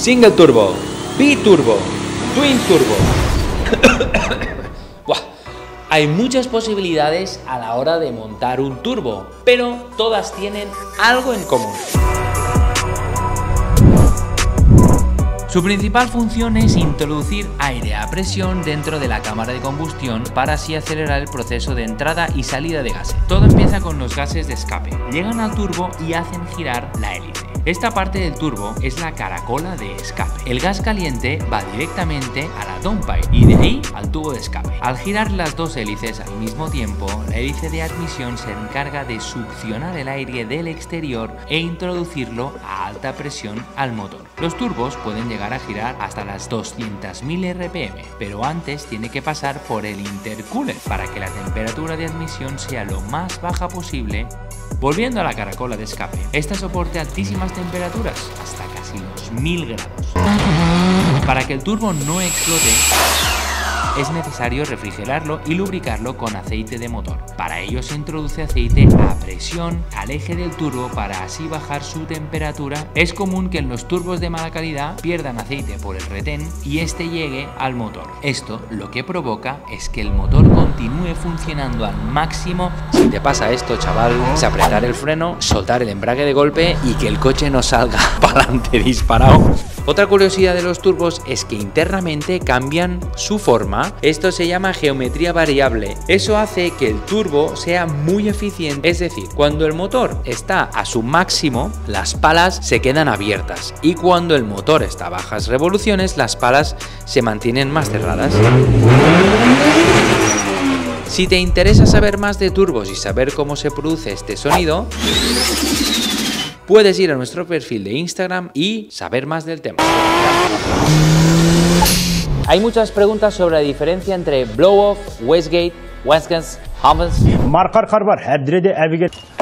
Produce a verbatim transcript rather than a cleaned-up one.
Single turbo, biturbo, twin turbo. Buah. Hay muchas posibilidades a la hora de montar un turbo, pero todas tienen algo en común. Su principal función es introducir aire a presión dentro de la cámara de combustión para así acelerar el proceso de entrada y salida de gases. Todo empieza con los gases de escape. Llegan al turbo y hacen girar la hélice. Esta parte del turbo es la caracola de escape. El gas caliente va directamente a la downpipe y de ahí al tubo de escape. Al girar las dos hélices al mismo tiempo, la hélice de admisión se encarga de succionar el aire del exterior e introducirlo a alta presión al motor. Los turbos pueden llegar a girar hasta las doscientos mil R P M, pero antes tiene que pasar por el intercooler para que la temperatura de admisión sea lo más baja posible. Volviendo a la caracola de escape, esta soporta altísimas temperaturas, hasta casi los mil grados. Para que el turbo no explote, es necesario refrigerarlo y lubricarlo con aceite de motor. Para ello se introduce aceite a presión al eje del turbo para así bajar su temperatura. Es común que en los turbos de mala calidad pierdan aceite por el retén y este llegue al motor. Esto lo que provoca es que el motor continúe funcionando al máximo. Si te pasa esto, chaval, es apretar el freno, soltar el embrague de golpe y que el coche no salga para adelante disparado. Otra curiosidad de los turbos es que internamente cambian su forma. Esto se llama geometría variable. Eso hace que el turbo sea muy eficiente. Es decir, cuando el motor está a su máximo, las palas se quedan abiertas. Y cuando el motor está a bajas revoluciones, las palas se mantienen más cerradas. Si te interesa saber más de turbos y saber cómo se produce este sonido, puedes ir a nuestro perfil de Instagram y saber más del tema. Hay muchas preguntas sobre la diferencia entre blow-off, wastegate, wasgas, Hammers.